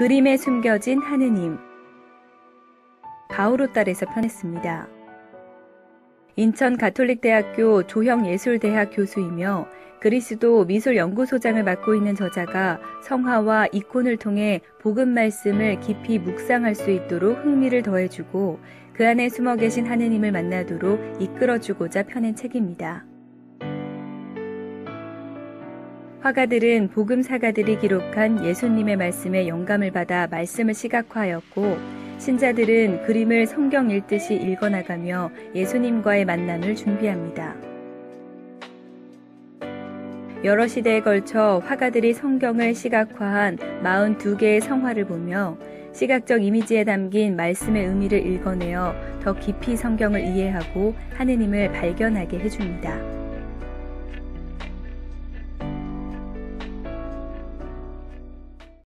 그림에 숨겨진 하느님. 바오로딸에서 편했습니다. 인천 가톨릭대학교 조형예술대학 교수이며 그리스도 미술연구소장을 맡고 있는 저자가 성화와 이콘을 통해 복음 말씀을 깊이 묵상할 수 있도록 흥미를 더해주고 그 안에 숨어 계신 하느님을 만나도록 이끌어주고자 펴낸 책입니다. 화가들은 복음 사가들이 기록한 예수님의 말씀에 영감을 받아 말씀을 시각화하였고, 신자들은 그림을 성경 읽듯이 읽어나가며 예수님과의 만남을 준비합니다. 여러 시대에 걸쳐 화가들이 성경을 시각화한 42개의 성화를 보며 시각적 이미지에 담긴 말씀의 의미를 읽어내어 더 깊이 성경을 이해하고 하느님을 발견하게 해줍니다.